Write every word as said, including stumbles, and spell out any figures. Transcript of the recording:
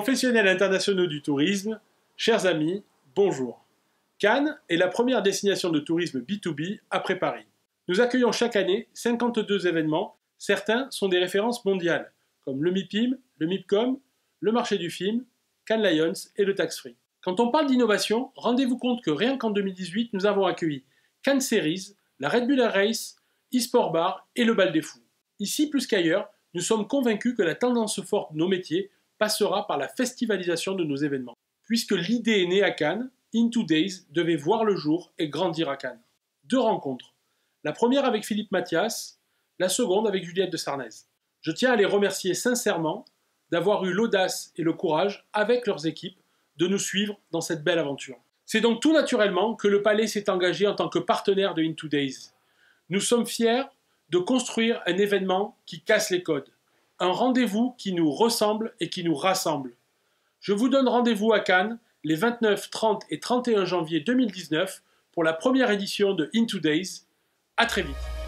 Professionnels internationaux du tourisme, chers amis, bonjour. Cannes est la première destination de tourisme B deux B après Paris. Nous accueillons chaque année cinquante-deux événements, certains sont des références mondiales, comme le MIPIM, le MIPCOM, le marché du film, Cannes Lions et le Tax Free. Quand on parle d'innovation, rendez-vous compte que rien qu'en deux mille dix-huit, nous avons accueilli Cannes Series, la Red Bull Air Race, eSport Bar et le Bal des Fous. Ici, plus qu'ailleurs, nous sommes convaincus que la tendance forte de nos métiers passera par la festivalisation de nos événements. Puisque l'idée est née à Cannes, In Two Days devait voir le jour et grandir à Cannes. Deux rencontres. La première avec Philippe Mathias, la seconde avec Juliette de Sarnez. Je tiens à les remercier sincèrement d'avoir eu l'audace et le courage, avec leurs équipes, de nous suivre dans cette belle aventure. C'est donc tout naturellement que le Palais s'est engagé en tant que partenaire de In Two Days. Nous sommes fiers de construire un événement qui casse les codes. Un rendez-vous qui nous ressemble et qui nous rassemble. Je vous donne rendez-vous à Cannes les vingt-neuf, trente et trente et un janvier deux mille dix-neuf pour la première édition de In Two Days. À très vite.